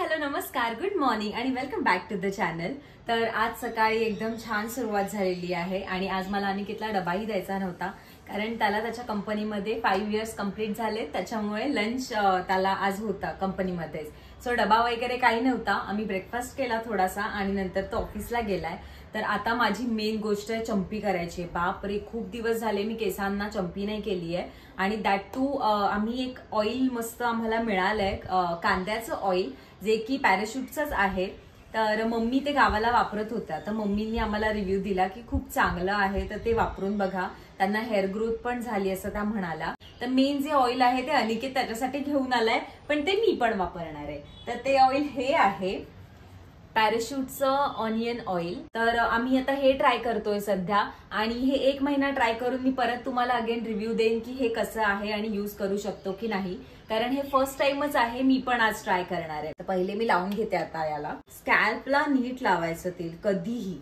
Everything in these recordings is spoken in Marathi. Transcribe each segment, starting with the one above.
हॅलो नमस्कार, गुड मॉर्निंग आणि welcome back to the channel. तर आज सकाळी एकदम छान सुरुवात झालेली आहे आणि आज मला अनिकेतला डबाही द्यायचा नव्हता, कारण त्याला त्याच्या कंपनीमध्ये 5 इयर्स कंप्लीट झाले, त्याच्यामुळे लंच त्याला आज होता कंपनीमध्येच। सो डबा वगैरे काही नव्हता, आम्ही ब्रेकफास्ट केला थोडासा आणि नंतर तो ऑफिसला गेलाय। तर आता माझी मेन गोष्ट आहे चंपी करायची। बापरे, खूप दिवस झाले मी केसांना चंपी नाही केली आहे आणि दॅट टू आम्ही एक ऑइल मस्त आम्हाला मिळालंय, कांद्याचं ऑइल, जे की पॅराशूटचंच आहे। तर मम्मी ते गावाला वापरत होत्या, तर मम्मीनी आम्हाला रिव्ह्यू दिला की खूप चांगलं आहे, तर ते वापरून बघा, त्यांना हेअर ग्रोथ पण झाली असं त्या म्हणाला। तर मेन जे ऑइल आहे ते अनिकेत त्याच्यासाठी घेऊन आलाय, पण ते मी पण वापरणार आहे। तर ते ऑइल हे आहे पॅराशूटचं ऑनियन ऑइल। तर आम्ही आता हे ट्राय करतोय सध्या आणि हे 1 महिना ट्राय करून मी परत तुम्हाला अगेन रिव्ह्यू देईन की हे कसं आहे आणि यूज करू शकतो की नाही, कारण हे फर्स्ट टाइमच आहे, मी पण आज ट्राय करणार आहे। तर पहिले मी लावून घेते आता याला। स्कॅल्पला नीट लावायचं तेल कधीही।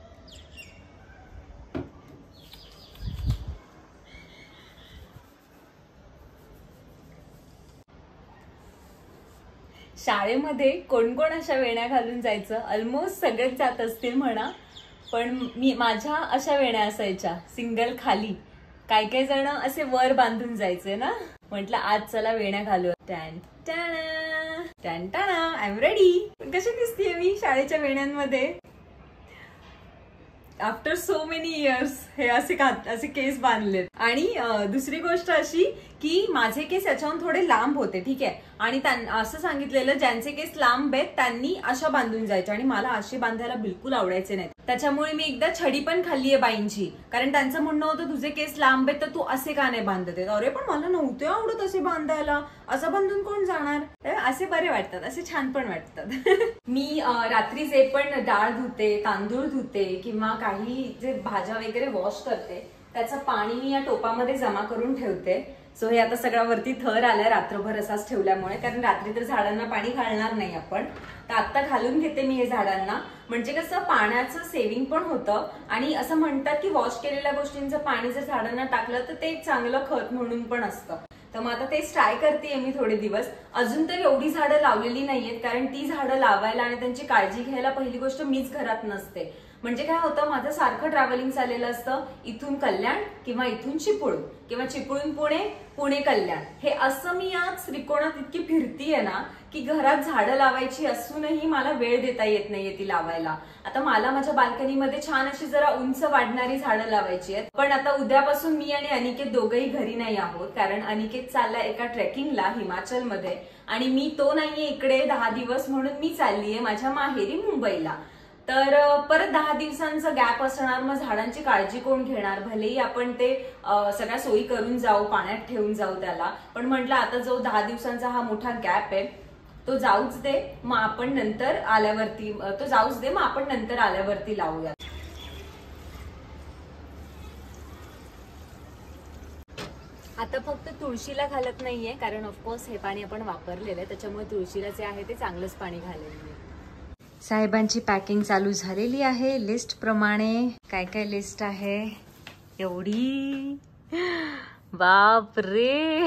शाळेमध्ये कोण कोण अशा वेण्या घालून जायचं? ऑलमोस्ट सगळेच जात असतील म्हणा, पण माझ्या अशा वेण्या असायच्या सिंगल खाली, काही काही जण असे वर बांधून जायचे ना। म्हटलं आज चला वेण्या घालू। टॅन टाना टॅन टाना, आय एम रेडी। कशी दिसतीये मी शाळेच्या वेण्यांमध्ये? आफ्टर सो मेनी इयर्स हे असे केस बांधलेत। आणि दुसरी गोष्ट अशी की माझे केस याच्याहून थोडे लांब होते, ठीक आहे, आणि असं सांगितलेलं ज्यांचे केस लांब आहेत त्यांनी अशा बांधून जायचे, आणि मला असे बांधायला बिलकुल आवडायचे नाही। त्याच्यामुळे मी एकदा छडी पण खाल्ली आहे बाईंची, कारण त्यांचं म्हणणं होतं तुझे केस लांब आहेत तर तू असे का नाही बांधते? अरे पण मला नव्हते आवडत असे बांधायला, असं बांधून कोण जाणार? असे बरे वाटतात, असे छान पण वाटतात। मी रात्री जे पण डाळ धुते, तांदूळ धुते किंवा काही जे भाज्या वगैरे वॉश करते, त्याचं पाणी मी या टोपामध्ये जमा करून ठेवते। सो हे आता सगळा वरती थर आलाय रात्रभर असाच ठेवल्यामुळे, कारण रात्री तर झाडांना पाणी घालणार नाही आपण, तर आता घालून घेते मी हे झाडांना। म्हणजे कसं पाण्याचं सेव्हिंग पण होतं, आणि असं म्हणतात की वॉश केलेल्या गोष्टींचं पाणी जर झाडांना टाकलं तर ते एक चांगलं खत म्हणून पण असतं। तर मग आता तेच ट्राय करते मी थोडे दिवस। अजून तर एवढी झाडं लावलेली नाहीयेत, कारण ती झाडं लावायला आणि त्यांची काळजी घ्यायला पहिली गोष्ट मीच घरात नसते। म्हणजे काय होतं, माझं सारखं ट्रॅव्हलिंग चाललेलं असतं, इथून कल्याण किंवा इथून चिपळूण किंवा चिपळूण पुणे, पुणे कल्याण, हे असं मी या त्रिकोणात इतकी फिरतीये ना की घरात झाडं लावायची असूनही मला वेळ देता येत नाहीये ती लावायला। आता मला माझ्या बाल्कनीमध्ये छान अशी जरा उंच वाढणारी झाडं लावायची आहेत, पण आता उद्यापासून मी आणि अनिकेत दोघंही घरी नाही आहोत, कारण अनिकेत चाललाय एका ट्रेकिंगला हिमाचलमध्ये, आणि मी तो नाहीये इकडे 10 दिवस, म्हणून मी चाललीये माझ्या माहेरी मुंबईला। तर परत 10 दिवसांचा गॅप असणार, मग झाडांची काळजी कोण घेणार? भलेही आपण ते सगळ्या सोयी करून जाऊ, पाण्यात ठेवून जाऊ त्याला, पण म्हटलं आता जो 10 दिवसांचा हा मोठा गॅप आहे तो जाऊच दे, मग आपण नंतर आल्यावरती लावूया। आता फक्त तुळशीला घालत नाहीये, कारण ऑफकोर्स हे पाणी आपण वापरलेलं आहे, त्याच्यामुळे तुळशीला जे आहे ते चांगलंच पाणी घालेलं। साहेबांची पॅकिंग चालू झालेली आहे लिस्ट प्रमाणे। काय काय लिस्ट आहे एवढी? बाप रे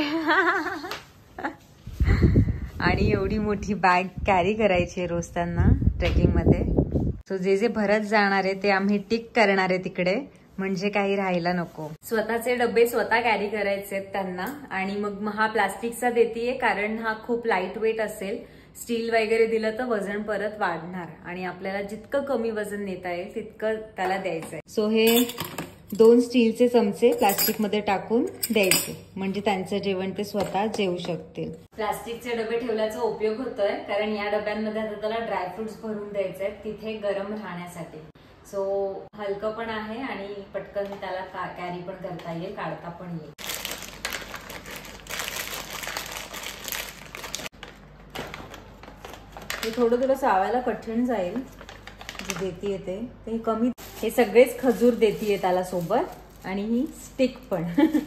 आणि एवढी मोठी बॅग कॅरी करायची रोज त्यांना ट्रेकिंग मध्ये। सो जे जे भरत जाणार आहे ते आम्ही टिक करणार आहे तिकडे, म्हणजे काही राहायला नको। स्वतःचे डबे स्वतः कॅरी करायचे त्यांना, आणि मग हा प्लास्टिकचा देतीये, कारण हा खूप लाईट वेट असेल। स्टील वगैरे दिलं तर वजन परत वाढणार, आणि आपल्याला जितकं कमी वजन नेता येईल तितकं त्याला द्यायचंय। सो हे 2 स्टीलचे चमचे प्लास्टिक मध्ये टाकून द्यायचे, म्हणजे त्यांचं जेवण ते स्वतः जेवू शकतील। प्लास्टिकचे डबे ठेवल्याचा उपयोग होतोय, कारण या डब्यांमध्ये आता त्याला ड्रायफ्रुट्स भरून द्यायचे तिथे गरम राहण्यासाठी। सो हलकं पण आहे आणि पटकन त्याला कॅरी पण करता येईल, काढता पण येईल। हे थोडं थोडं चावायला कठीण जाईल जे देतीये ते कमी। हे सगळेच खजूर देतीये त्याला सोबत, आणि ही स्टिक पण।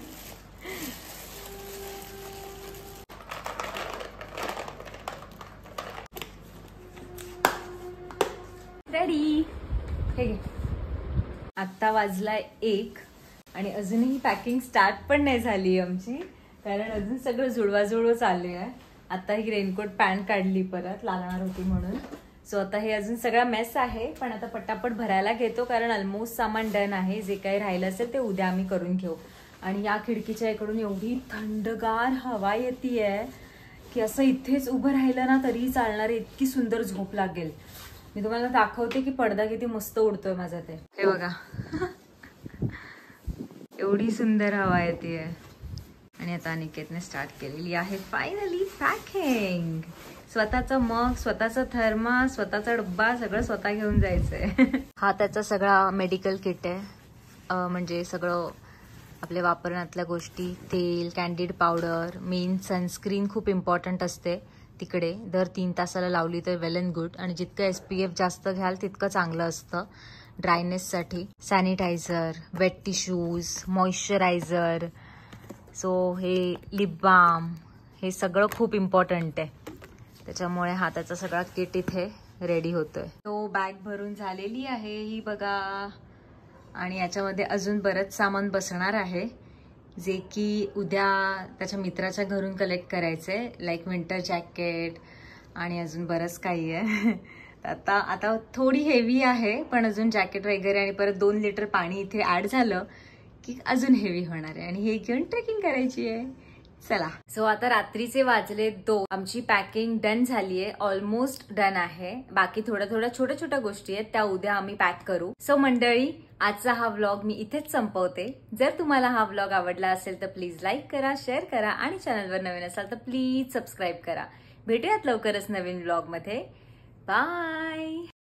रेडी। हे घे। आता वाजलाय 1 आणि अजूनही पॅकिंग स्टार्ट पण नाही झाली आमची, कारण अजून सगळं जुळवाजुळव चालू आहे। आता ही रेनकोट पॅन्ट काढली परत, लागणार होती म्हणून. सो आता हे अजून सगळा मेस आहे, पण आता पटापट भरायला घेतो कारण ऑलमोस्ट सामान डन आहे. जे काही राहिलं असेल ते उद्या आम्ही करून घेऊ. आणि या खिडकीच्या इकडून एवढी थंडगार हवा येतीये की असं इथेच उभं राहिलं ना तरीही चालणार आहे, इतकी सुंदर झोप लागेल. मी तुम्हाला दाखवते की पडदा किती मस्त उडतोय माझा ते. हे बघा एवढी सुंदर हवा येते. आणि आता अनिकेतने स्टार्ट केलेली आहे फायनली पॅकिंग. स्वतःचं मग, स्वतःचा थर्मा, स्वतःचा डब्बा, सगळं स्वतः घेऊन जायचंय. हा त्याचा सगळा मेडिकल किट आहे. म्हणजे सगळं आपल्या वापरण्यातल्या गोष्टी, तेल, कॅन्डिड पावडर, मेन सनस्क्रीन खूप इम्पॉर्टंट असते तिकडे. दर 3 तासाला लावली तर वेल अँड गुड. आणि जितकं SPF जास्त घ्याल तितकं चांगलं असतं ड्रायनेससाठी. Sanitiser, wet tissues, moisturiser, so हे लिप बाम, हे सगळं खूप इम्पॉर्टंट आहे. त्याच्यामुळे हा त्याचा सगळा किट इथे रेडी होतोय. तो बॅग भरून झालेली आहे ही बघा. आणि याच्यामध्ये अजून बरंच सामान बसणार आहे जे की उद्या त्याच्या मित्राच्या घरून कलेक्ट करायचंय. लाईक विंटर जॅकेट आणि अजून बरंच काही आहे. आता थोडी हेवी आहे, पण अजून जॅकेट वगैरे आणि परत 2 लिटर पाणी इथे ऍड झालं की अजून हेवी होणार आहे. आणि हे घेऊन ट्रेकिंग करायची आहे. चला. सो आता रात्रीचे वाजले 2. आमची पॅकिंग डन झालीये, ऑलमोस्ट डन आहे. बाकी थोड्या छोट्या छोट्या गोष्टी आहेत त्या उद्या आम्ही पॅक करू. सो मंडळी, आजचा हा व्लॉग मी इथेच संपवते. जर तुम्हाला हा व्लॉग आवडला असेल तर प्लीज लाईक करा, शेअर करा आणि चॅनलवर नवीन असाल तर प्लीज सबस्क्राईब करा. भेटूयात लवकरच नवीन व्लॉग मध्ये. बाय.